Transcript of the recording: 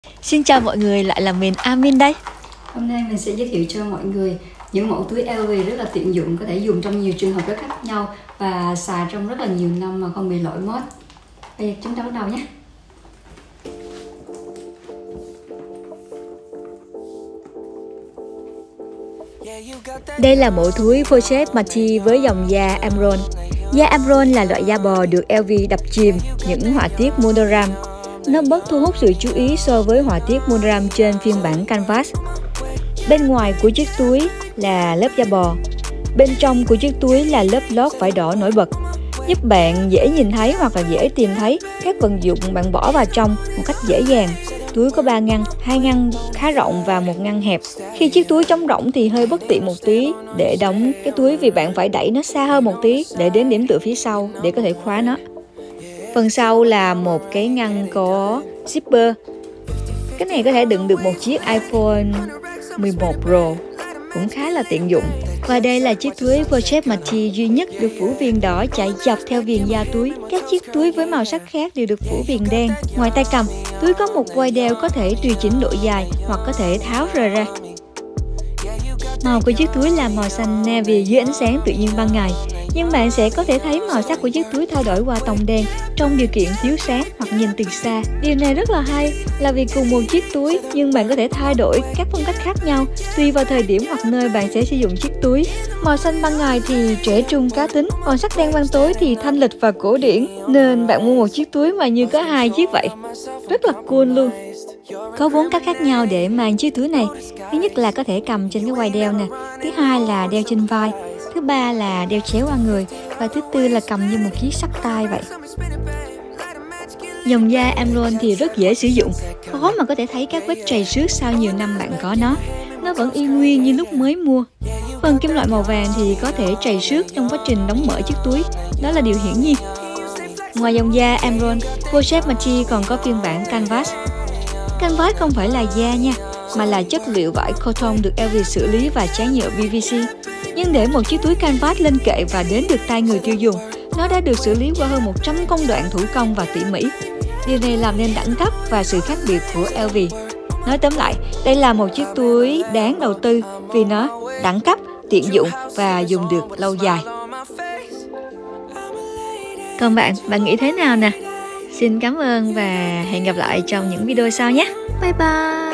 Xin chào mọi người, lại là mình Amin đây. Hôm nay mình sẽ giới thiệu cho mọi người những mẫu túi LV rất là tiện dụng, có thể dùng trong nhiều trường hợp rất khác nhau và xài trong rất là nhiều năm mà không bị lỗi mốt. Bây giờ chúng ta bắt đầu nhé. Đây là mẫu túi Pochette Maxi với dòng da Amron. Da Amron là loại da bò được LV đập chìm những họa tiết monogram. Nó bớt thu hút sự chú ý so với họa tiết monogram trên phiên bản canvas. Bên ngoài của chiếc túi là lớp da bò. Bên trong của chiếc túi là lớp lót vải đỏ nổi bật, giúp bạn dễ nhìn thấy hoặc là dễ tìm thấy các vật dụng bạn bỏ vào trong một cách dễ dàng. Túi có 3 ngăn, 2 ngăn khá rộng và 1 ngăn hẹp. Khi chiếc túi trống rỗng thì hơi bất tiện một tí để đóng cái túi vì bạn phải đẩy nó xa hơn một tí để đến điểm tựa phía sau để có thể khóa nó. Phần sau là một cái ngăn có zipper. Cái này có thể đựng được một chiếc iPhone 11 Pro, cũng khá là tiện dụng. Và đây là chiếc túi Pochette Maxi duy nhất được phủ viền đỏ chạy dọc theo viền da túi. Các chiếc túi với màu sắc khác đều được phủ viền đen. Ngoài tay cầm, túi có một quai đeo có thể tùy chỉnh độ dài hoặc có thể tháo rời ra. Màu của chiếc túi là màu xanh navy dưới ánh sáng tự nhiên ban ngày. Nhưng bạn sẽ có thể thấy màu sắc của chiếc túi thay đổi qua tông đen trong điều kiện thiếu sáng hoặc nhìn từ xa. Điều này rất là hay là vì cùng một chiếc túi nhưng bạn có thể thay đổi các phong cách khác nhau tùy vào thời điểm hoặc nơi bạn sẽ sử dụng chiếc túi. Màu xanh ban ngày thì trẻ trung cá tính, còn sắc đen ban tối thì thanh lịch và cổ điển. Nên bạn mua một chiếc túi mà như có 2 chiếc vậy. Rất là cool luôn. Có 4 cách khác nhau để mang chiếc túi này. Thứ nhất là có thể cầm trên cái quai đeo nè. Thứ hai là đeo trên vai. Thứ ba là đeo chéo qua người. Và thứ tư là cầm như một chiếc xách tay vậy. Dòng da Amron thì rất dễ sử dụng. Khó mà có thể thấy các vết trầy xước sau nhiều năm bạn có nó. Nó vẫn y nguyên như lúc mới mua. Phần kim loại màu vàng thì có thể trầy xước trong quá trình đóng mở chiếc túi. Đó là điều hiển nhiên. Ngoài dòng da Amron, Pochette Maxi còn có phiên bản canvas. Canvas không phải là da nha, mà là chất liệu vải cotton được LV xử lý và tráng nhựa PVC. Nhưng để một chiếc túi canvas lên kệ và đến được tay người tiêu dùng, nó đã được xử lý qua hơn 100 công đoạn thủ công và tỉ mỉ. Điều này làm nên đẳng cấp và sự khác biệt của LV. Nói tóm lại, đây là một chiếc túi đáng đầu tư vì nó đẳng cấp, tiện dụng và dùng được lâu dài. Còn bạn nghĩ thế nào nè? Xin cảm ơn và hẹn gặp lại trong những video sau nhé. Bye bye!